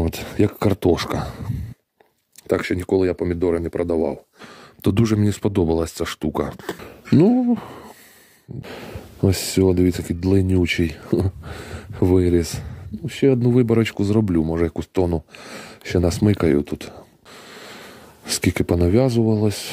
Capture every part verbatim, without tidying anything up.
От, як картошка. Так що ніколи я помідори не продавав. То дуже мені сподобалась ця штука. Ну, ось все, дивіться, який длиннючий виріс. Ну, ще одну виборочку зроблю, може якусь тону ще насмикаю тут. Скільки понав'язувалось.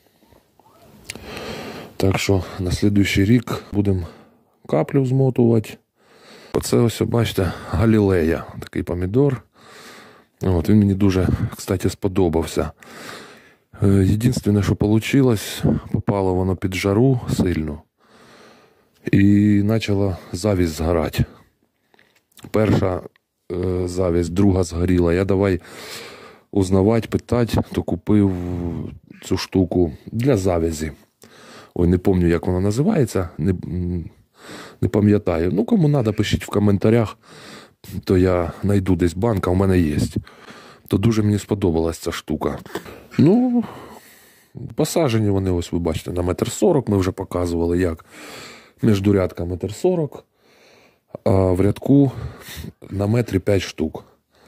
Так що на слідуючий рік будемо каплю змотувати. Оце ось, бачите, Галілея, такий помідор. От, він мені дуже, кстати, сподобався. Єдине, що вийшло, попало воно під жару сильно. І почала завість згорати. Перша е, завість, друга згоріла. Я давай узнавати, питати, то купив цю штуку для завязі. Ой, не пам'ятаю, як вона називається, не, не пам'ятаю. Ну, кому треба, пишіть в коментарях, то я знайду десь банка, у мене є. То дуже мені сподобалась ця штука. Ну, посаджені вони, ось ви бачите, на метр сорок, ми вже показували, як. Міждурядка метр сорок, а в рядку на метрі п'ять штук.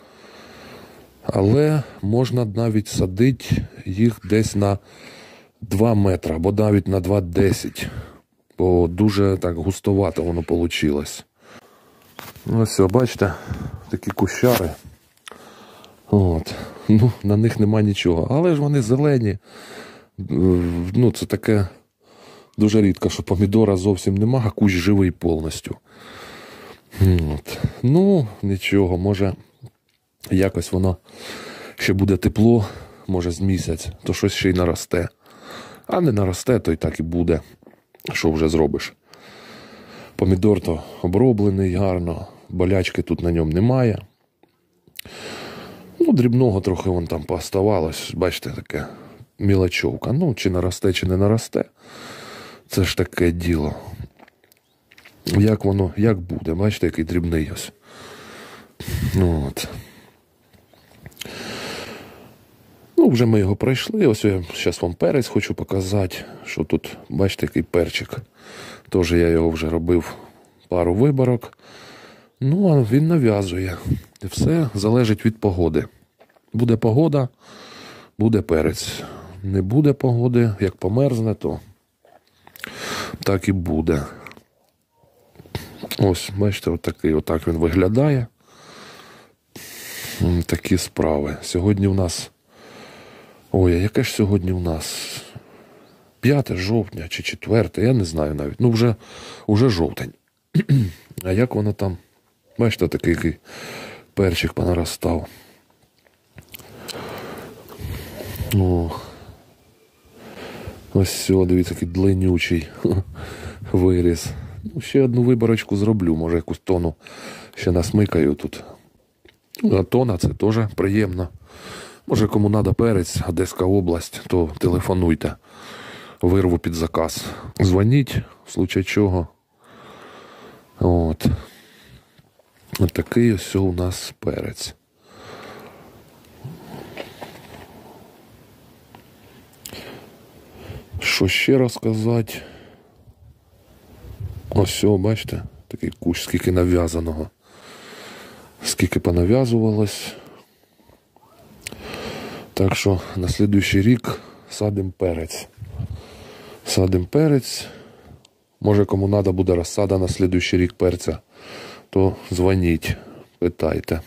Але можна навіть садити їх десь на два метри, або навіть на два десять. Бо дуже так густовато воно вийшло. Ось все, бачите, такі кущари. От. Ну, на них нема нічого. Але ж вони зелені. Ну, це таке дуже рідко, що помідора зовсім нема, а кущ живий повністю. От. Ну, нічого, може якось воно ще буде тепло, може з місяць, то щось ще й наросте. А не наросте, то й так і буде. Що вже зробиш? Помідор то оброблений гарно, болячки тут на ньому немає. Ну, дрібного трохи вон там пооставалось, бачите, таке мілочовка. Ну, чи наросте, чи не наросте. Це ж таке діло. Як воно, як буде, бачите, який дрібний ось. Ну, от. Ну, вже ми його пройшли. Ось я зараз вам перець хочу показати, що тут, бачите, який перчик. Тож я його вже робив пару виборок. Ну, а він нав'язує. І все залежить від погоди. Буде погода, буде перець. Не буде погоди, як померзне, то так і буде. Ось, бачите, отакий, отак він виглядає. Такі справи. Сьогодні у нас... Ой, а яке ж сьогодні у нас? п'яте жовтня чи четверте, я не знаю навіть. Ну, вже, вже жовтень. А як воно там? Бачите, такий який перчик понаростав. О. Ось все, дивіться, який длиннючий виріс. Ну, ще одну виборочку зроблю, може якусь тону ще насмикаю тут. А тона це теж приємно. Може кому треба перець, Одеська область, то телефонуйте. Вирву під заказ. Дзвоніть, в случай чого. От. Ось такий ось у нас перець. Що ще розказати? Ось, о, бачите, такий кущ, скільки нав'язаного. Скільки понав'язувалось. Так що на слідуючий рік садимо перець. Садимо перець. Може кому треба буде розсада на слідуючий рік перця, то дзвоніть, питайте.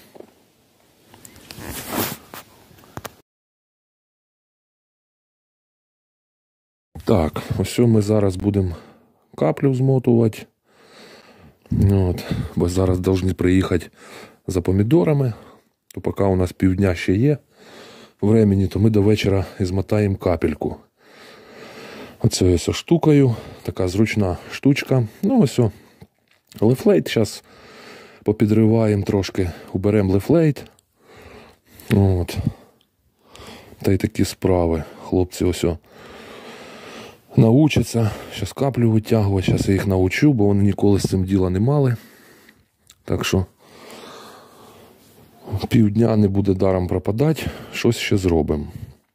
Так, ось ми зараз будемо каплю змотувати. От, бо зараз повинні приїхати за помідорами. То поки у нас півдня ще є времени, то ми до вечора змотаємо капельку. Оце ось штукою, така зручна штучка. Ну ось о, лефлейт, зараз попідриваємо трошки, уберемо лефлейт. От. Та й такі справи. Хлопці ось о научаться, зараз каплю витягувати, зараз я їх научу, бо вони ніколи з цим діла не мали. Так що півдня не буде даром пропадати, щось ще зробимо.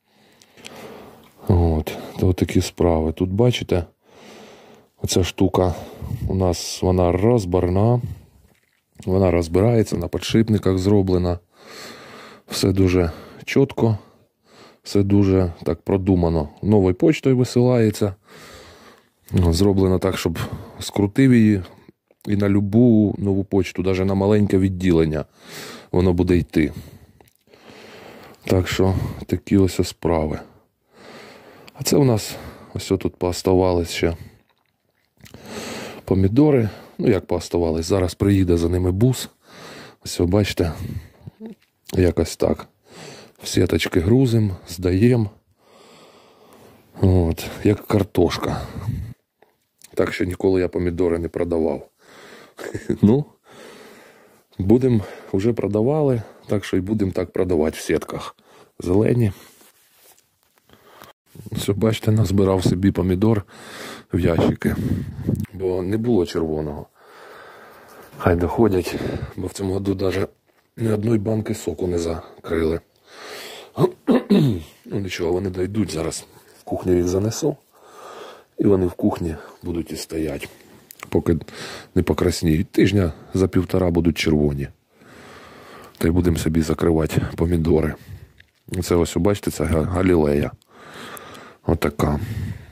От, то такі справи. Тут бачите, оця штука у нас, вона розборна, вона розбирається, на підшипниках зроблена. Все дуже чітко, все дуже так продумано. Новою почтою висилається. Зроблено так, щоб скрутив її і на любу нову почту, навіть на маленьке відділення, воно буде йти. Так що такі ось справи. А це у нас ось тут пооставались ще помідори. Ну як пооставались, зараз приїде за ними бус. Ось бачите, якось так. В сіточки грузимо, здаємо. От, як картошка. Так що ніколи я помідори не продавав. Ну, будемо, вже продавали, так що і будемо так продавати в сітках. Зелені. Все, бачите, назбирав собі помідор в ящики, бо не було червоного. Хай доходять, бо в цьому году навіть ні одної банки соку не закрили. Ну нічого, вони дійдуть, зараз в кухню їх занесу. І вони в кухні будуть і стояти, поки не покрасніють. Тижня за півтора будуть червоні. Та й будемо собі закривати помідори. Це ось, бачите, це Галілея. Отака.